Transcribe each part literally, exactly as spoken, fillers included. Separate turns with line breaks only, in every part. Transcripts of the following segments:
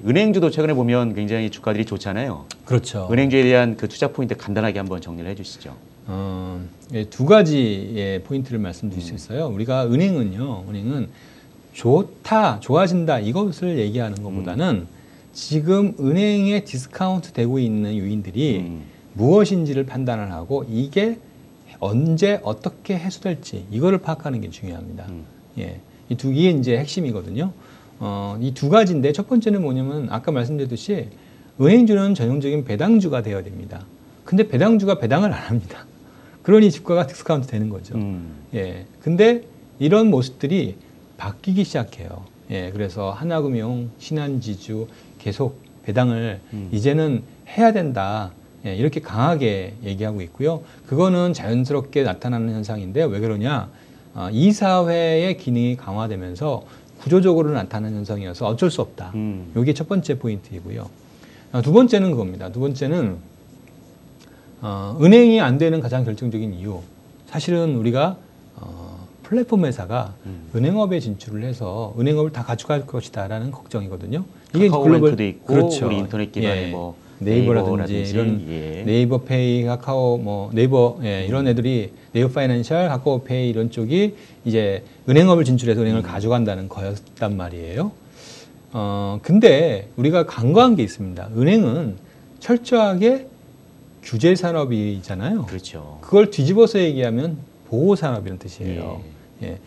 은행주도 최근에 보면 굉장히 주가들이 좋잖아요.
그렇죠.
은행주에 대한 그 투자 포인트 간단하게 한번 정리를 해주시죠.
어, 예, 두 가지의 포인트를 말씀드릴 수 있어요. 우리가 은행은요, 은행은 좋다, 좋아진다 이것을 얘기하는 것보다는 음. 지금 은행에 디스카운트 되고 있는 요인들이 음. 무엇인지를 판단을 하고 이게 언제 어떻게 해소될지 이거를 파악하는 게 중요합니다. 음. 예, 이 두 개의 이제 핵심이거든요. 어, 이 두 가지인데 첫 번째는 뭐냐면 아까 말씀드렸듯이 은행주는 전형적인 배당주가 되어야 됩니다. 근데 배당주가 배당을 안 합니다. 그러니 주가가 디스카운트 되는 거죠. 음. 예, 근데 이런 모습들이 바뀌기 시작해요. 예, 그래서 하나금융, 신한지주 계속 배당을 음. 이제는 해야 된다. 예, 이렇게 강하게 얘기하고 있고요. 그거는 자연스럽게 나타나는 현상인데 왜 그러냐? 어, 이사회의 기능이 강화되면서 구조적으로 나타나는 현상이어서 어쩔 수 없다. 음. 이게 첫 번째 포인트이고요. 어, 두 번째는 그겁니다. 두 번째는 어, 은행이 안 되는 가장 결정적인 이유. 사실은 우리가 어, 플랫폼 회사가 음. 은행업에 진출을 해서 은행업을 다 가져갈 것이다라는 걱정이거든요.
이게 글로벌도 있고 그렇죠. 우리 인터넷 기반의
예.
뭐
네이버라든지,
네이버라든지
이런
예.
네이버페이, 카카오, 뭐 네이버 예, 이런 애들이 네이버 파이낸셜, 카카오페이 이런 쪽이 이제 은행업을 진출해서 은행을 음. 가져간다는 거였단 말이에요. 어 근데 우리가 간과한 게 있습니다. 은행은 철저하게 규제 산업이잖아요.
그렇죠.
그걸 뒤집어서 얘기하면 보호 산업이라는 뜻이에요. 예. 예.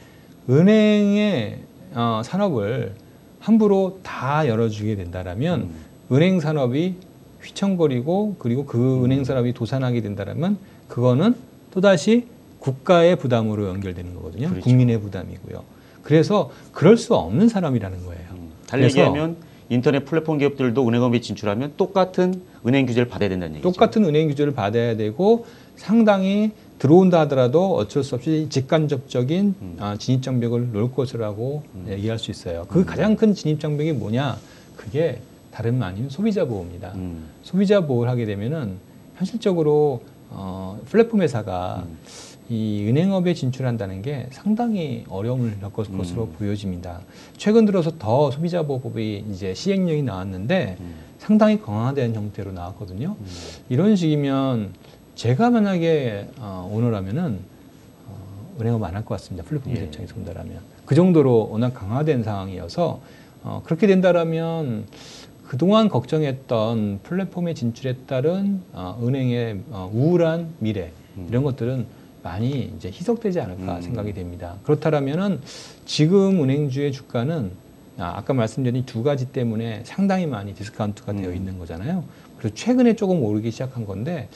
은행의 어, 산업을 함부로 다 열어주게 된다라면 음. 은행 산업이 휘청거리고 그리고 그 음. 은행 산업이 도산하게 된다면 그거는 또다시 국가의 부담으로 연결되는 거거든요. 그렇죠. 국민의 부담이고요. 그래서 그럴 수 없는 사람이라는 거예요. 음.
달리 얘기하면 인터넷 플랫폼 기업들도 은행업에 진출하면 똑같은 은행 규제를 받아야 된다는 얘기죠.
똑같은 은행 규제를 받아야 되고 상당히 들어온다 하더라도 어쩔 수 없이 직간접적인 음. 아, 진입장벽을 놓을 것이라고 음. 얘기할 수 있어요. 그 음. 가장 큰 진입장벽이 뭐냐? 그게 다름 아닌 소비자 보호입니다. 음. 소비자 보호를 하게 되면은 현실적으로 어, 플랫폼 회사가 음. 이 은행업에 진출한다는 게 상당히 어려움을 겪을 음. 것으로 보여집니다. 최근 들어서 더 소비자 보호법이 이제 시행령이 나왔는데 음. 상당히 강화된 형태로 나왔거든요. 음. 이런 식이면 제가 만약에 어, 오너라면은 어, 은행업 안 할 것 같습니다. 플랫폼 예. 입장에서 본다라면 그 정도로 워낙 강화된 상황이어서 어, 그렇게 된다라면. 그동안 걱정했던 플랫폼에 진출에 따른 어, 은행의 어, 우울한 미래 음. 이런 것들은 많이 이제 희석되지 않을까 음. 생각이 됩니다. 그렇다면은 지금 은행주의 주가는 아, 아까 말씀드린 두 가지 때문에 상당히 많이 디스카운트가 음. 되어 있는 거잖아요. 그래서 최근에 조금 오르기 시작한 건데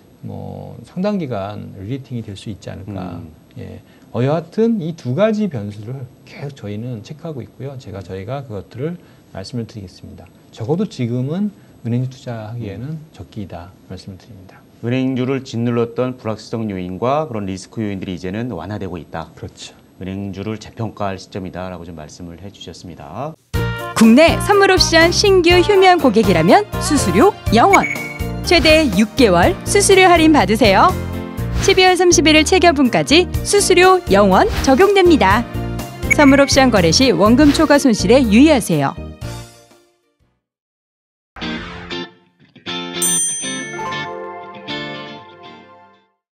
뭐 상당 기간 리레이팅이 될 수 있지 않을까. 음. 예. 어, 여하튼 이 두 가지 변수를 계속 저희는 체크하고 있고요. 제가 저희가 그것들을 말씀을 드리겠습니다. 적어도 지금은 은행주 투자하기에는 음. 적기이다 말씀을 드립니다.
은행주를 짓눌렀던 불확실성 요인과 그런 리스크 요인들이 이제는 완화되고 있다.
그렇죠.
은행주를 재평가할 시점이다라고 좀 말씀을 해주셨습니다.
국내 선물 옵션 신규 휴면 고객이라면 수수료 영 원. 최대 육 개월 수수료 할인 받으세요. 십이월 삼십일일 체결분까지 수수료 영 원 적용됩니다. 선물 옵션 거래 시 원금 초과 손실에 유의하세요.